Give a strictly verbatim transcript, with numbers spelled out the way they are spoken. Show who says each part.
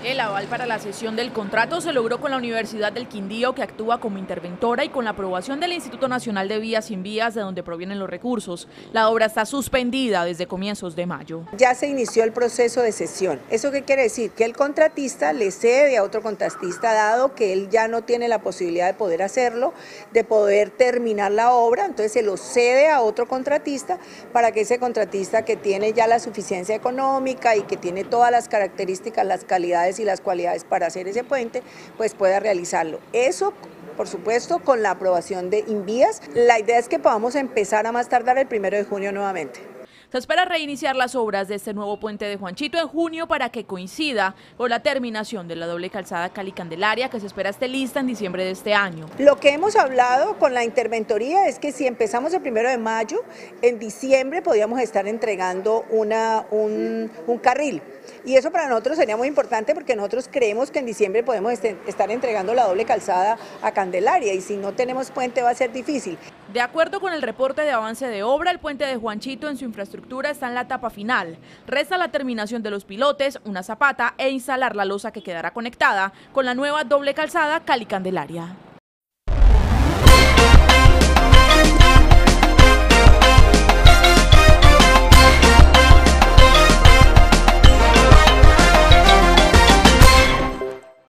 Speaker 1: El aval para la cesión del contrato se logró con la Universidad del Quindío, que actúa como interventora, y con la aprobación del Instituto Nacional de Vías y Vías, de donde provienen los recursos. La obra está suspendida desde comienzos de mayo.
Speaker 2: Ya se inició el proceso de cesión. ¿Eso qué quiere decir? Que el contratista le cede a otro contratista, dado que él ya no tiene la posibilidad de poder hacerlo, de poder terminar la obra, entonces se lo cede a otro contratista para que ese contratista, que tiene ya la suficiencia económica y que tiene todas las características, las calidades y las cualidades para hacer ese puente, pues pueda realizarlo. Eso, por supuesto, con la aprobación de Invías. La idea es que podamos empezar a más tardar el primero de junio nuevamente.
Speaker 1: Se espera reiniciar las obras de este nuevo puente de Juanchito en junio para que coincida con la terminación de la doble calzada Cali-Candelaria, que se espera esté lista en diciembre de este año.
Speaker 2: Lo que hemos hablado con la interventoría es que si empezamos el primero de mayo, en diciembre podríamos estar entregando una, un, un carril. Y eso para nosotros sería muy importante, porque nosotros creemos que en diciembre podemos estar entregando la doble calzada a Candelaria, y si no tenemos puente va a ser difícil.
Speaker 1: De acuerdo con el reporte de avance de obra, el puente de Juanchito en su infraestructura está en la etapa final. Resta la terminación de los pilotes, una zapata e instalar la losa que quedará conectada con la nueva doble calzada Cali-Candelaria.